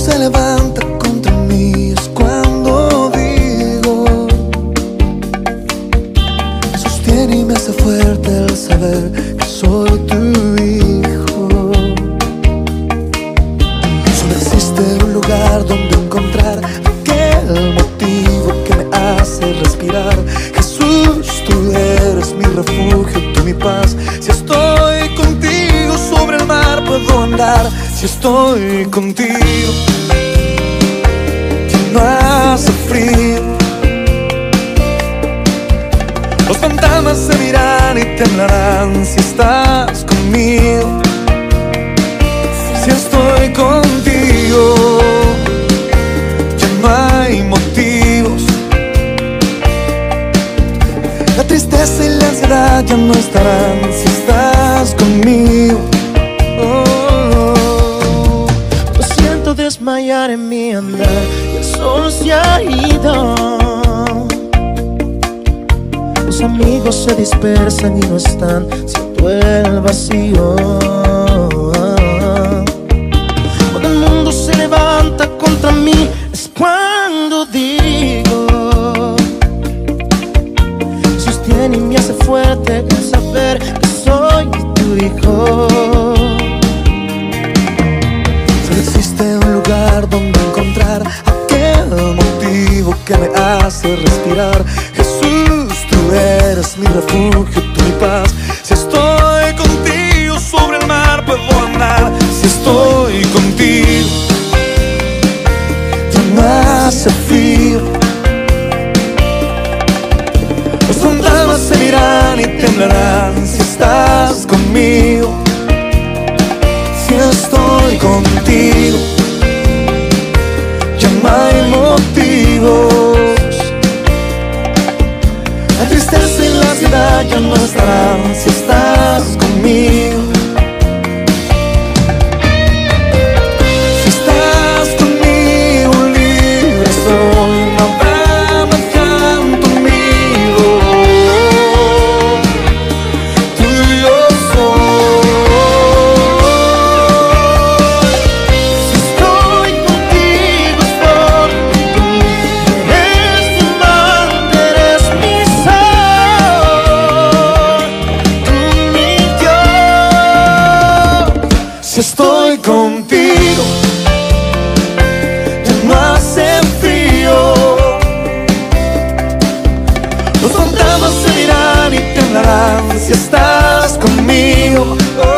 se levanta contra mí es cuando digo, me sostiene y me hace fuerte el saber que soy tu hijo. Solo existe un lugar donde encontrar aquel motivo que me hace respirar. Jesús, tú eres mi refugio, tú mi paz. Si estoy contigo sobre el mar puedo andar. Si estoy contigo ya no hace frío. Los fantasmas se miran y temblarán si estás conmigo. Si estoy contigo ya no hay motivos. La tristeza y la ansiedad ya no estarán si estás conmigo. No siento desmayar en mi andar y el sol se ha ido. Los amigos se dispersan y no están, siento el vacío. Cuando el mundo se levanta contra mí es cuando digo, sostiene y me hace fuerte el saber que soy tu hijo. Solo existe un lugar donde encontrar aquel motivo que me hace respirar. Jesús, tú eres mi refugio, tú mi paz. Si estoy contigo sobre el mar puedo andar. Si estoy contigo ya no hace frío. Los fantasmas se miran y temblarán si estás conmigo. Si estoy contigo ya no hay motivos. La tristeza y la ansiedad ya no estarán si estás conmigo. Si estás conmigo libre soy, nada me tan conmigo. Tú y yo soy. Si estoy contigo es porque tú eres mi madre, eres mi sol, tú mi Dios. Si estoy contigo ya no hace frío. Los fantasmas se miran y temblarán si estás conmigo.